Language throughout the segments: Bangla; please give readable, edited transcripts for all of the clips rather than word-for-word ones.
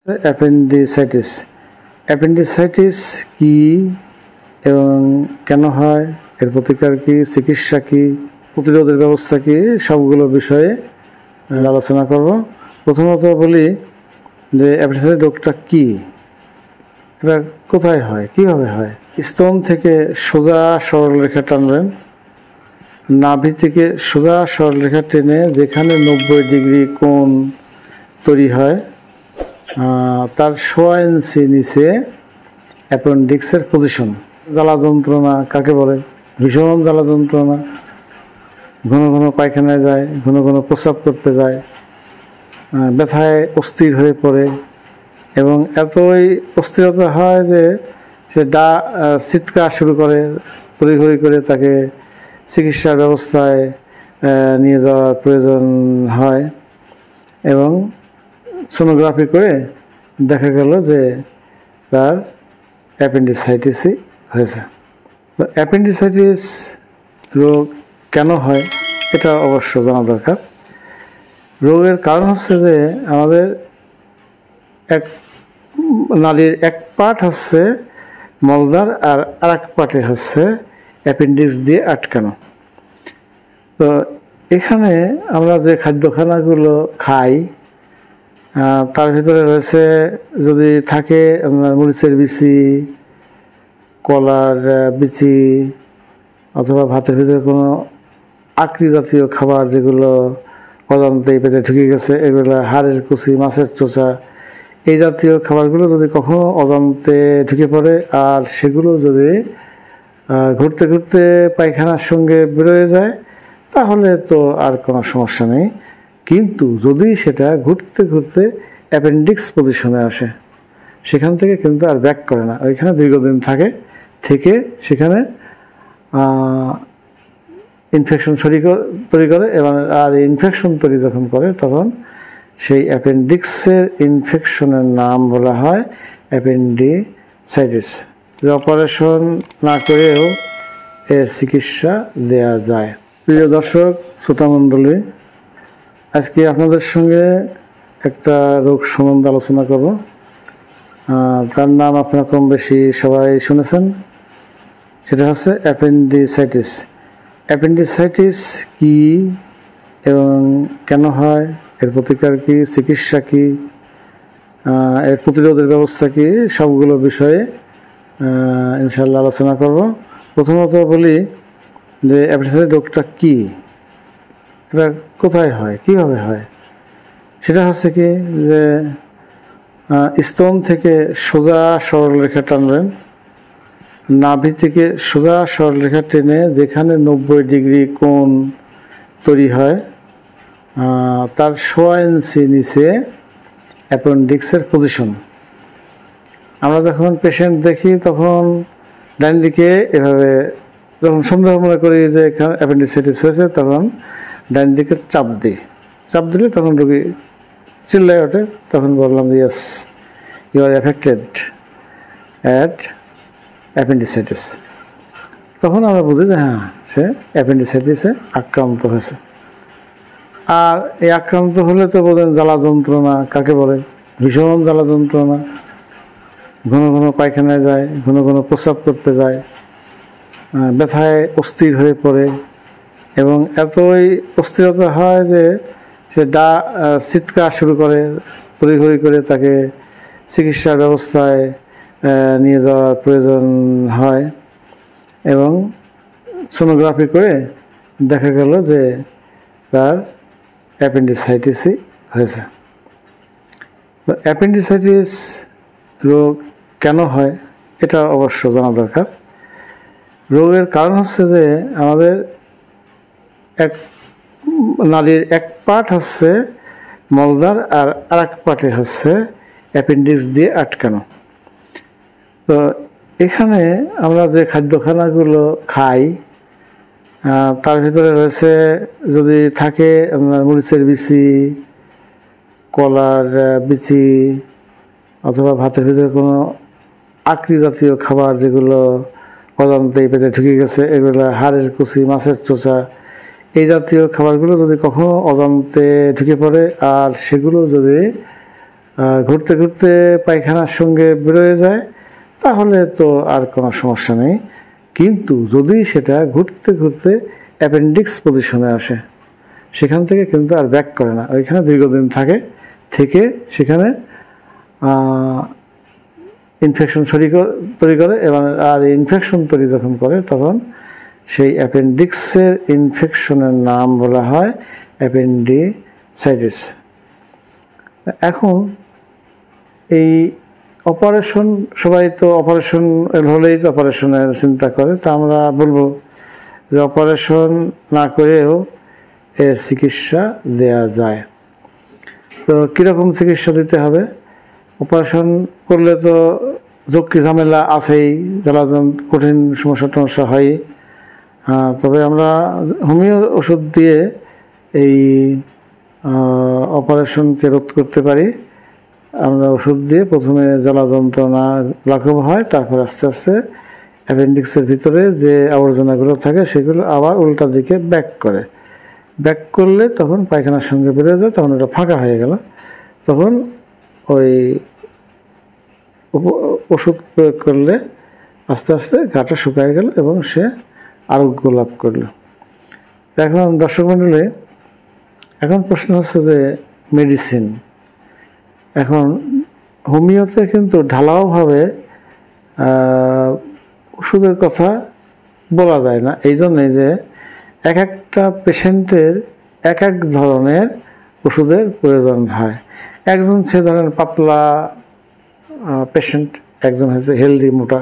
অ্যাপেন্ডিসাইটিস অ্যাপেন্ডিসাইটিস কি এবং কেন হয়, এর প্রতিকার কি, চিকিৎসা কি, প্রতিরোধের ব্যবস্থা কি, সবগুলো বিষয়ে আলোচনা করব। প্রথমত বলি যে অ্যাপেন্ডিসাইটিস রোগটা কি, এটা কোথায় হয়, কিভাবে হয়। স্তন থেকে সোজা সরলরেখা টানবেন, নাভি থেকে সোজা সরলরেখা টেনে যেখানে 90 ডিগ্রি কোণ তৈরি হয় তার 1.5 ইঞ্চি নিচে অ্যাপেন্ডিক্সের পজিশন। জ্বালা যন্ত্রণা কাকে বলে? ভীষণ জ্বালা যন্ত্রণা, ঘন ঘন পায়খানায় যায়, ঘন ঘন প্রস্রাব করতে যায়, ব্যথায় অস্থির হয়ে পড়ে এবং এতই অস্থিরতা হয় যে সে চিৎকার শুরু করে, তড়িঘড়ি করে তাকে চিকিৎসা ব্যবস্থায় নিয়ে যাওয়ার প্রয়োজন হয় এবং সোনোগ্রাফি করে দেখা গেল যে তার অ্যাপেন্ডিসাইটিসই হয়েছে। তো অ্যাপেন্ডিসাইটিস রোগ কেন হয় এটা অবশ্য জানা দরকার। রোগের কারণ হচ্ছে যে আমাদের নালীর এক পার্ট হচ্ছে মলদ্বার আর আরেক পার্টে হচ্ছে অ্যাপেন্ডিক্স দিয়ে আটকানো। তো এখানে আমরা যে খাদ্যখানাগুলো খাই তার ভিতরে রয়েছে, যদি থাকে মরিচের বিচি, কলার বিচি, অথবা ভাতের ভিতরে কোনো আকরি জাতীয় খাবার যেগুলো অজান্তেই পেটে ঢুকে গেছে, এগুলো হাড়ের কুচি, মাছের চোচা, এই জাতীয় খাবারগুলো যদি কখনো অজান্তে ঢুকে পড়ে আর সেগুলো যদি ঘুরতে ঘুরতে পায়খানার সঙ্গে বেরোয় যায় তাহলে তো আর কোনো সমস্যা নেই। কিন্তু যদি সেটা ঘুরতে ঘুরতে অ্যাপেন্ডিক্স পজিশনে আসে, সেখান থেকে কিন্তু আর ব্যাক করে না, ওইখানে দীর্ঘদিন থেকে সেখানে ইনফেকশন তৈরি করে এবং আর ইনফেকশন তৈরি যখন করে তখন সেই অ্যাপেন্ডিক্সের ইনফেকশনের নাম বলা হয় অ্যাপেন্ডিসাইটিস। যে অপারেশন না করেও এর চিকিৎসা দেয়া যায়। প্রিয় দর্শক শ্রোতামণ্ডলী, আজকে আপনাদের সঙ্গে একটা রোগ সম্বন্ধে আলোচনা করব। তার নাম আপনারা কম বেশি সবাই শুনেছেন, সেটা হচ্ছে অ্যাপেন্ডিসাইটিস। অ্যাপেন্ডিসাইটিস কি এবং কেন হয়, এর প্রতিকার কি, চিকিৎসা কি, এর প্রতিরোধের ব্যবস্থা কি, সবগুলো বিষয়ে ইনশাআল্লাহ আলোচনা করব। প্রথমত বলি যে অ্যাপেন্ডিসাইটিস রোগটা কি, এটা কোথায় হয়, কিভাবে হয়। সেটা হচ্ছে কি যে স্তন থেকে সোজা সরলরেখা টানবেন, নাভি থেকে সোজা সরলরেখা টেনে যেখানে 90 ডিগ্রি কোণ তৈরি হয় তার 1.5 ইঞ্চি নিচে অ্যাপেন্ডিক্সের পজিশন। আমরা যখন পেশেন্ট দেখি তখন ডান দিকে এভাবে, যখন সন্দেহ মনে করি যে এখানে অ্যাপেন্ডিসাইটিস হয়েছে তখন ডান দিকে চাপ দিলে তখন রোগী চিল্লায় ওঠে, তখন বললাম যে yes you are affected at appendicitis. তখন আমরা বুঝি যে হ্যাঁ, সে অ্যাপেন্ডিসাইটিসে আক্রান্ত হয়েছে। আর এই আক্রান্ত হলে তো বোঝেন জ্বালা যন্ত্রণা কাকে বলে? ভীষণ জ্বালা যন্ত্রণা, ঘন ঘন পায়খানায় যায়, ঘন ঘন প্রস্রাব করতে যায়, ব্যথায় অস্থির হয়ে পড়ে এবং এতই অস্থিরতা হয় যে সে চিৎকার শুরু করে, তড়িঘড়ি করে তাকে চিকিৎসা ব্যবস্থায় নিয়ে যাওয়ার প্রয়োজন হয় এবং সোনোগ্রাফি করে দেখা গেল যে তার অ্যাপেন্ডিসাইটিসই হয়েছে। তো অ্যাপেন্ডিসাইটিস রোগ কেন হয় এটা অবশ্য জানা দরকার। রোগের কারণ হচ্ছে যে আমাদের নালীর এক পার্ট হচ্ছে মলদ্বার আর আরেক পার্টে হচ্ছে অ্যাপেন্ডিক্স দিয়ে আটকানো। তো এখানে আমরা যে খাদ্যখানাগুলো খাই তার ভিতরে রয়েছে, যদি থাকে মরিচের বিচি, কলার বিচি, অথবা ভাতের ভিতরে কোনো আকরি জাতীয় খাবার যেগুলো অজান্তেই পেটে ঢুকে গেছে, এগুলো হাড়ের কুচি, মাছের চোচা, এই জাতীয় খাবারগুলো যদি কখনো অজান্তে ঢুকে পড়ে আর সেগুলো যদি ঘুরতে ঘুরতে পায়খানার সঙ্গে বেরোয় যায়, তাহলে তো আর কোনো সমস্যা নেই। কিন্তু যদি সেটা ঘুরতে ঘুরতে অ্যাপেন্ডিক্স পজিশনে আসে, সেখান থেকে কিন্তু আর ব্যাক করে না, ওইখানে দীর্ঘদিন থেকে সেখানে ইনফেকশন তৈরি করে, এবং আর ইনফেকশন তৈরি যখন করে তখন সেই অ্যাপেন্ডিক্সের ইনফেকশনের নাম বলা হয় অ্যাপেন্ডিসাইটিস। এখন এই অপারেশন, সবাই তো অপারেশন হলেই তো অপারেশনের চিন্তা করে, তা আমরা বলবো যে অপারেশন না করেও এর চিকিৎসা দেয়া যায়। তো কীরকম চিকিৎসা দিতে হবে? অপারেশন করলে তো ঝক্কি ঝামেলা আছেই, জ্বালাতন কঠিন সমস্যা হয়। তবে আমরা হোমিও ওষুধ দিয়ে এই অপারেশনকে রোধ করতে পারি। আমরা ওষুধ দিয়ে প্রথমে জ্বালা যন্ত্রণা লাঘব হয়, তারপর আস্তে আস্তে অ্যাপেন্ডিক্সের ভিতরে যে আবর্জনাগুলো থাকে সেগুলো আবার উল্টা দিকে ব্যাক করলে তখন পায়খানার সঙ্গে বেরোয় যায়, তখন ওটা ফাঁকা হয়ে গেল, তখন ওই ওষুধ প্রয়োগ করলে আস্তে আস্তে ঘাটা শুকায় গেল এবং সে আরোগ্য লাভ করলো। এখন দর্শক মণ্ডলী, এখন প্রশ্ন হচ্ছে যে মেডিসিন, এখন হোমিওতে কিন্তু ঢালাওভাবে ওষুধের কথা বলা যায় না, এই জন্যে যে এক একটা পেশেন্টের এক এক ধরনের ওষুধের প্রয়োজন হয়। একজন সে ধরেন পাতলা পেশেন্ট, একজন হয়তো হেলদি মোটা,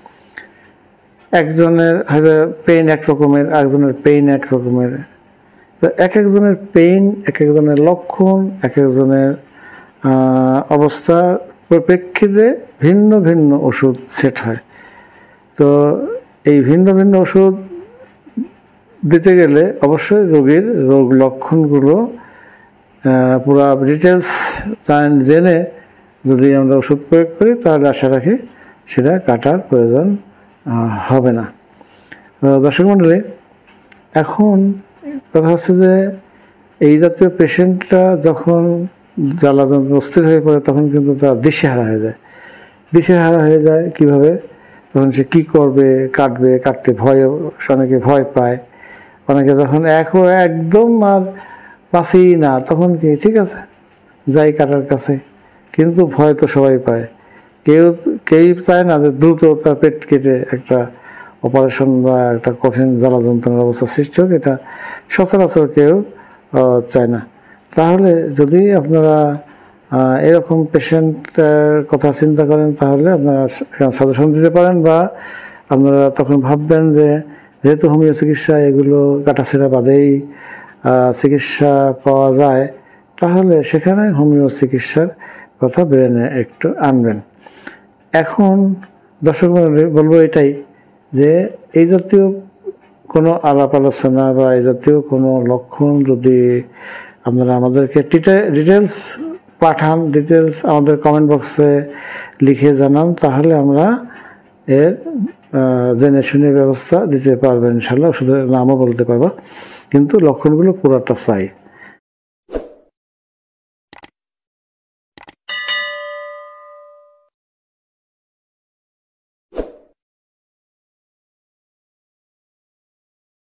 একজনের হয়তো পেইন এক রকমের, একজনের পেইন এক রকমের। তো এক একজনের পেইন, এক একজনের লক্ষণ, এক একজনের অবস্থা পরিপ্রেক্ষিতে ভিন্ন ভিন্ন ওষুধ সেট হয়। তো এই ভিন্ন ভিন্ন ওষুধ দিতে গেলে অবশ্যই রোগীর রোগ লক্ষণগুলো পুরো ডিটেলস জেনে যদি আমরা ওষুধ প্রয়োগ করি, তাহলে আশা রাখি সেটা কাটার প্রয়োজন হবে না। দর্শক মণ্ডলী, এখন কথা হচ্ছে যে এই জাতীয় পেশেন্টরা যখন জ্বালাতন্ত্র অস্থির হয়ে পড়ে, তখন কিন্তু তার দিশেহারা হয়ে যায়। কীভাবে? তখন সে কী করবে, কাটতে অনেকে ভয় পায়, অনেকে যখন একদম আর বাঁচি না, তখন কি ঠিক আছে যাই কাটার কাছে, কিন্তু ভয় তো সবাই পায়। কেউই চায় না যে দ্রুত তার পেট কেটে একটা অপারেশন বা একটা কঠিন জ্বালা যন্ত্রণার অবস্থা সৃষ্টি হোক, এটা সচরাচর কেউ চায় না। তাহলে যদি আপনারা এরকম পেশেন্টের কথা চিন্তা করেন, তাহলে আপনারা সাজেশন দিতে পারেন, বা আপনারা তখন ভাববেন যে যেহেতু হোমিও চিকিৎসা এগুলো কাটাছেঁড়া বাদেই চিকিৎসা পাওয়া যায়, তাহলে সেখানে হোমিও চিকিৎসার কথা ব্রেনে একটু আনবেন। এখন দর্শক বলবো এটাই যে এই জাতীয় কোনো আলাপ আলোচনা বা এই জাতীয় কোনো লক্ষণ যদি আপনারা আমাদেরকে ডিটেলস পাঠান, ডিটেলস আমাদের কমেন্ট বক্সে লিখে জানান, তাহলে আমরা এর জেনে শুনে ব্যবস্থা দিতে পারবেন ইনশাল্লাহ। ওষুধের নামও বলতে পারবো, কিন্তু লক্ষণগুলো পুরোটা চাই।